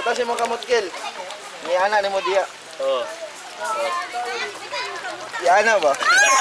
Butas mo kamot Gil. Ni anak ni mo dia. Oh. Di anak ba?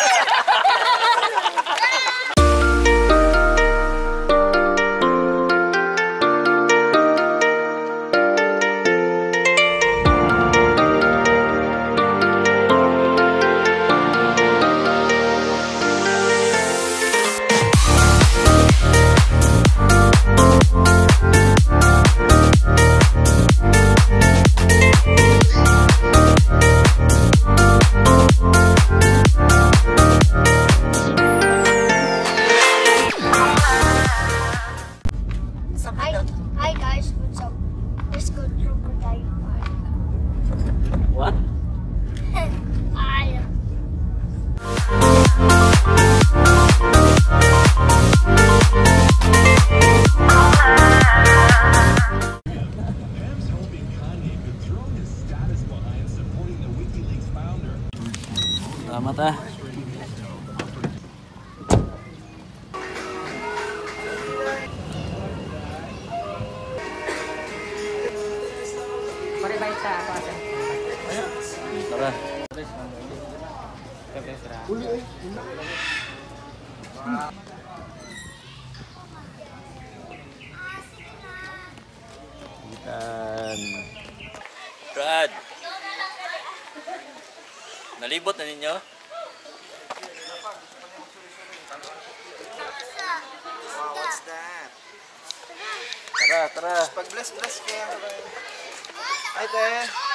Hi guys, what's up? Let's go to Crocodile Park. What? I Pam's hoping Kanye could throw his status behind supporting the WikiLeaks founder. Selamat ah. Mari baik sa apa sih? Tara. Ikan. Brad. Nalibot na ninyo? Wow, what's that? Tara, tara. Pag-bless kaya. Ay, te.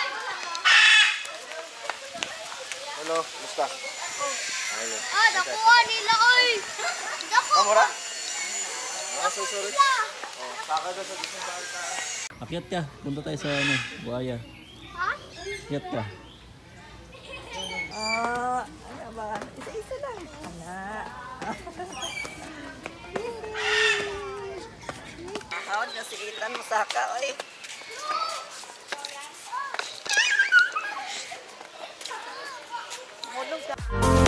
Hello, musta? Hello. nakuha nila, oy! Kamura? Sorry. Oh, saka daw sa isang balta. Akyat ka. Punta tayo sa ano, buhaya. Ha? Akyat ka. Ano ba? Isa-isa lang. Anak. Ahon na si Ethan masaka, oy. Mulog ka.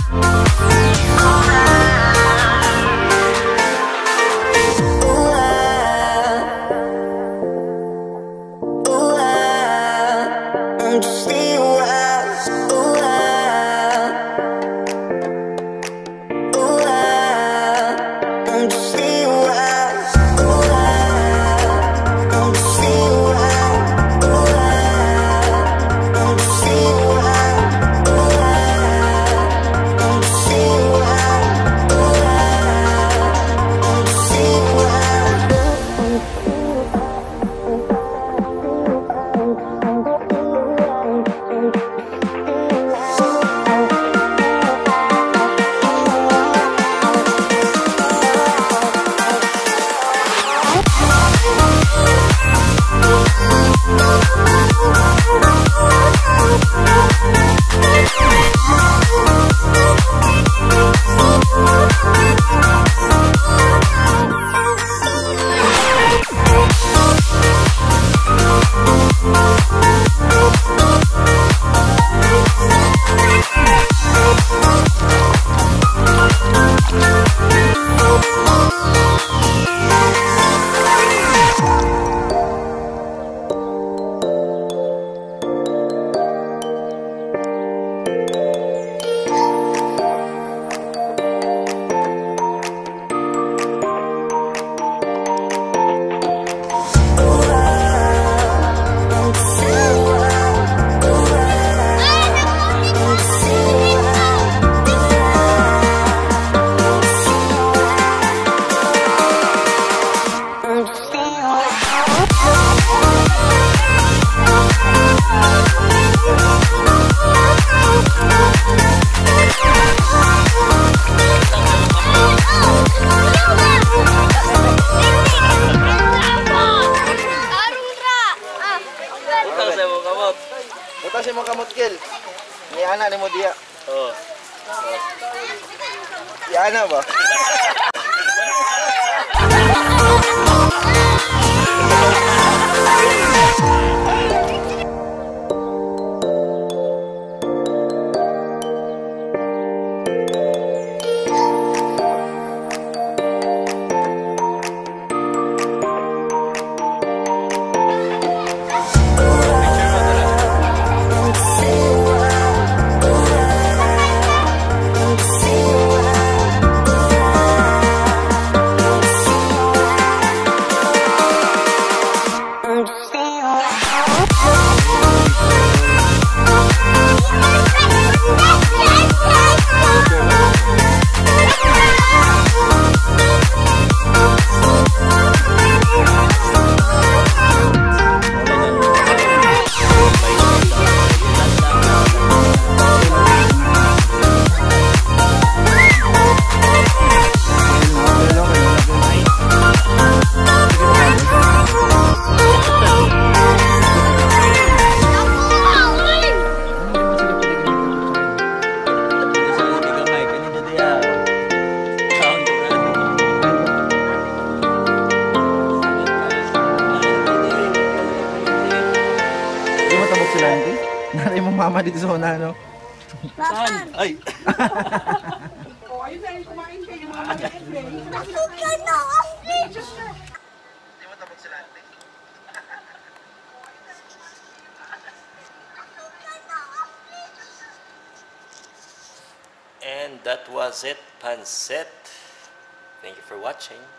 Butas mo kamot Gil. Ni anak ni mo dia. Oh. Di anak ba? sila, hindi? Nanay mo mama dito sa una, no? Papan! Ay! O, ayun na, kumain kayo mga maliit eh. Nasugyan na ako, please! Hindi mo tapos sila, hindi? And that was it, Pancit. Thank you for watching.